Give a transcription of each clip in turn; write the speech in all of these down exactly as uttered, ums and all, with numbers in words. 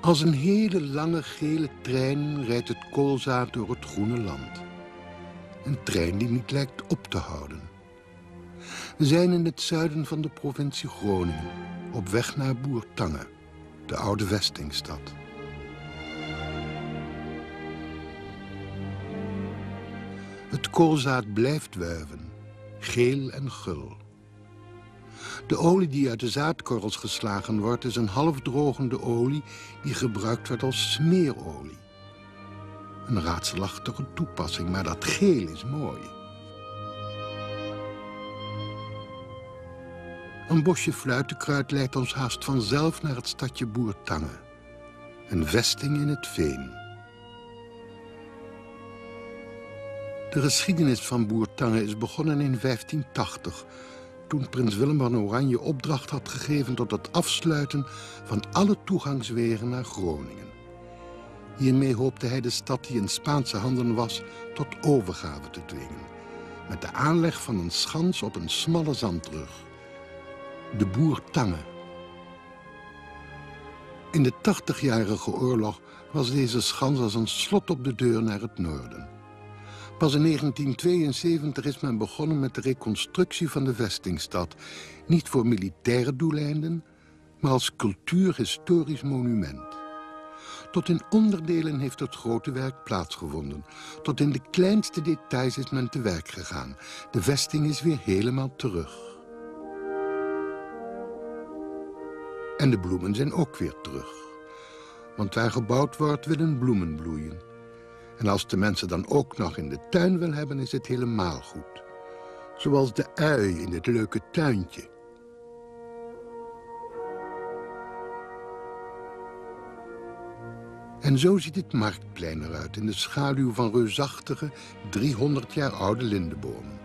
Als een hele lange gele trein rijdt het koolzaad door het groene land. Een trein die niet lijkt op te houden. We zijn in het zuiden van de provincie Groningen, op weg naar Bourtange, de oude vestingstad. Het koolzaad blijft wuiven, geel en gul. De olie die uit de zaadkorrels geslagen wordt is een halfdrogende olie die gebruikt wordt als smeerolie. Een raadselachtige toepassing, maar dat geel is mooi. Een bosje fluitenkruid leidt ons haast vanzelf naar het stadje Bourtange. Een vesting in het veen. De geschiedenis van Bourtange is begonnen in vijftientachtig... toen prins Willem van Oranje opdracht had gegeven tot het afsluiten van alle toegangswegen naar Groningen. Hiermee hoopte hij de stad die in Spaanse handen was tot overgave te dwingen, met de aanleg van een schans op een smalle zandrug, de Bourtange. In de tachtigjarige oorlog was deze schans als een slot op de deur naar het noorden. Pas in negentien tweeënzeventig is men begonnen met de reconstructie van de vestingstad, niet voor militaire doeleinden, maar als cultuurhistorisch monument. Tot in onderdelen heeft het grote werk plaatsgevonden. Tot in de kleinste details is men te werk gegaan. De vesting is weer helemaal terug. En de bloemen zijn ook weer terug. Want waar gebouwd wordt, willen bloemen bloeien. En als de mensen dan ook nog in de tuin wil hebben, is het helemaal goed. Zoals de ui in het leuke tuintje. En zo ziet het marktplein eruit in de schaduw van reusachtige, driehonderd jaar oude lindebomen.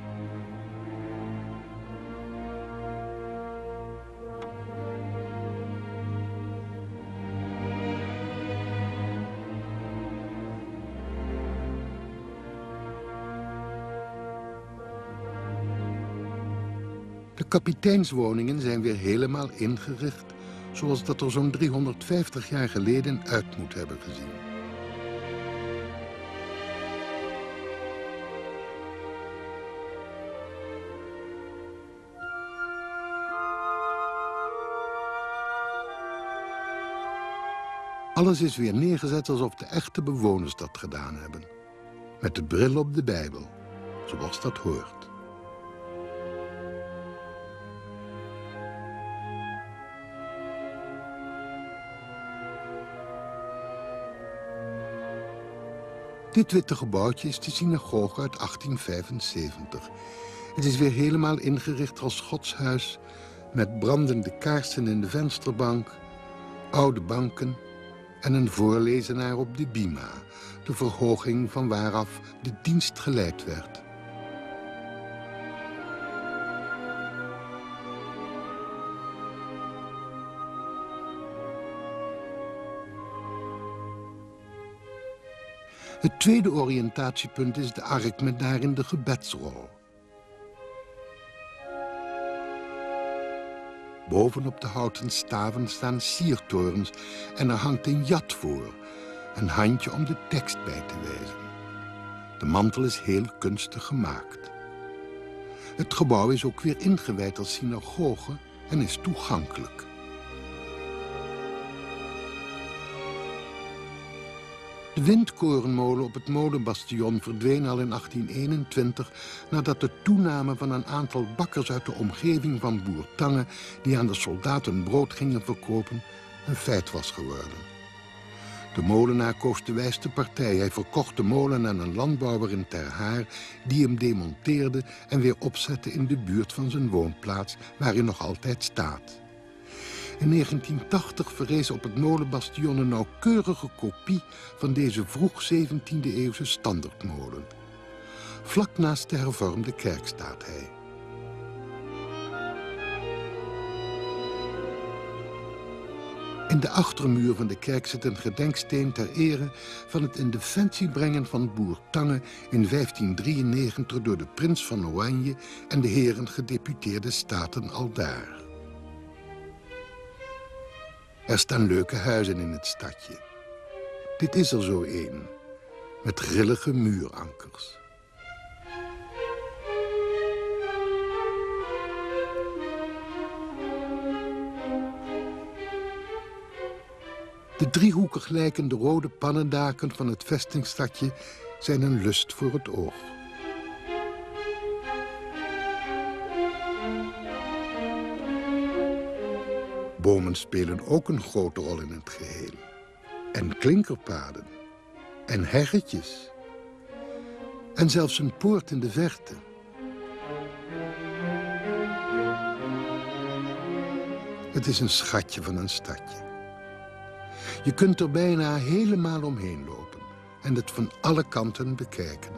De kapiteinswoningen zijn weer helemaal ingericht, zoals dat er zo'n driehonderdvijftig jaar geleden uit moet hebben gezien. Alles is weer neergezet alsof de echte bewoners dat gedaan hebben. Met de bril op de Bijbel, zoals dat hoort. Dit witte gebouwtje is de synagoge uit achttien vijfenzeventig. Het is weer helemaal ingericht als godshuis, met brandende kaarsen in de vensterbank, oude banken en een voorlezenaar op de bima, de verhoging van waaraf de dienst geleid werd. Het tweede oriëntatiepunt is de ark met daarin de gebedsrol. Bovenop de houten staven staan siertorens en er hangt een jat voor, een handje om de tekst bij te wijzen. De mantel is heel kunstig gemaakt. Het gebouw is ook weer ingewijd als synagoge en is toegankelijk. De windkorenmolen op het molenbastion verdween al in achttien eenentwintig... nadat de toename van een aantal bakkers uit de omgeving van Bourtange... die aan de soldaten brood gingen verkopen, een feit was geworden. De molenaar koos de wijste partij. Hij verkocht de molen aan een landbouwer in Ter Haar... die hem demonteerde en weer opzette in de buurt van zijn woonplaats... waar hij nog altijd staat. In negentien tachtig verrees op het molenbastion een nauwkeurige kopie van deze vroeg zeventiende eeuwse standaardmolen. Vlak naast de hervormde kerk staat hij. In de achtermuur van de kerk zit een gedenksteen ter ere van het in defensie brengen van Bourtange in vijftien drieënnegentig door de prins van Oranje en de heren gedeputeerde staten aldaar. Er staan leuke huizen in het stadje. Dit is er zo een, met grillige muurankers. De driehoekig lijkende rode pannendaken van het vestingstadje zijn een lust voor het oog. Bomen spelen ook een grote rol in het geheel. En klinkerpaden. En heggetjes. En zelfs een poort in de verte. Het is een schatje van een stadje. Je kunt er bijna helemaal omheen lopen en het van alle kanten bekijken.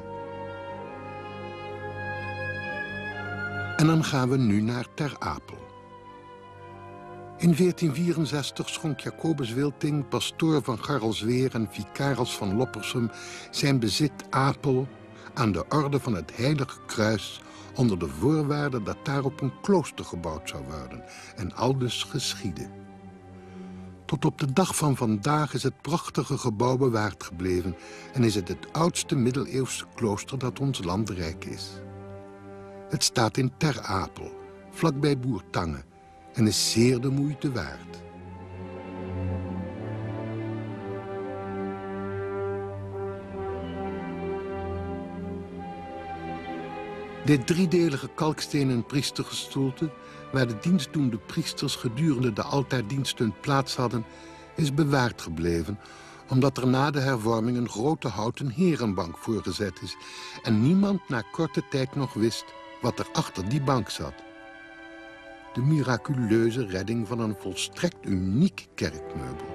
En dan gaan we nu naar Ter Apel. In veertien vierenzestig schonk Jacobus Wilting, pastoor van Garrelsweer en vicaris van Loppersum, zijn bezit Apel aan de orde van het Heilige Kruis onder de voorwaarde dat daarop een klooster gebouwd zou worden en aldus geschiedde. Tot op de dag van vandaag is het prachtige gebouw bewaard gebleven en is het het oudste middeleeuwse klooster dat ons land rijk is. Het staat in Ter Apel, vlakbij Bourtange, en is zeer de moeite waard. Dit driedelige kalkstenen priestergestoelte, waar de dienstdoende priesters gedurende de altaardienst hun plaats hadden, is bewaard gebleven, omdat er na de hervorming een grote houten herenbank voorgezet is en niemand na korte tijd nog wist wat er achter die bank zat. De miraculeuze redding van een volstrekt uniek kerkmeubel.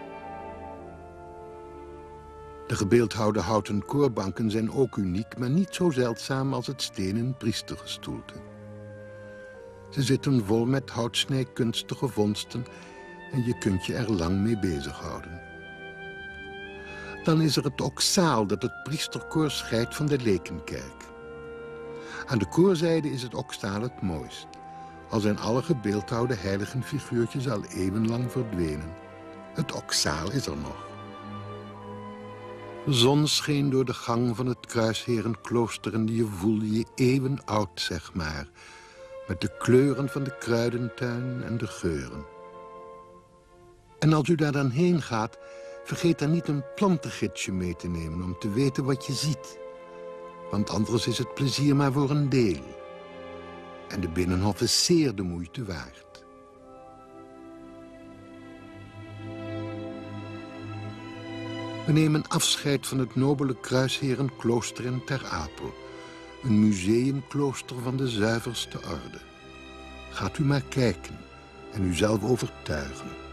De gebeeldhouwde houten koorbanken zijn ook uniek, maar niet zo zeldzaam als het stenen priestergestoelte. Ze zitten vol met houtsnijkunstige vondsten en je kunt je er lang mee bezighouden. Dan is er het oksaal dat het priesterkoor scheidt van de lekenkerk. Aan de koorzijde is het oksaal het mooist, al zijn alle gebeeldhouwde heiligenfiguurtjes al eeuwenlang verdwenen. Het oksaal is er nog. De zon scheen door de gang van het Kruisherenklooster en je voelde je eeuwen oud, zeg maar, met de kleuren van de kruidentuin en de geuren. En als u daar dan heen gaat, vergeet dan niet een plantengidsje mee te nemen om te weten wat je ziet. Want anders is het plezier maar voor een deel. En de Binnenhof is zeer de moeite waard. We nemen afscheid van het nobele Kruisherenklooster in Ter Apel. Een museumklooster van de zuiverste orde. Gaat u maar kijken en u zelf overtuigen.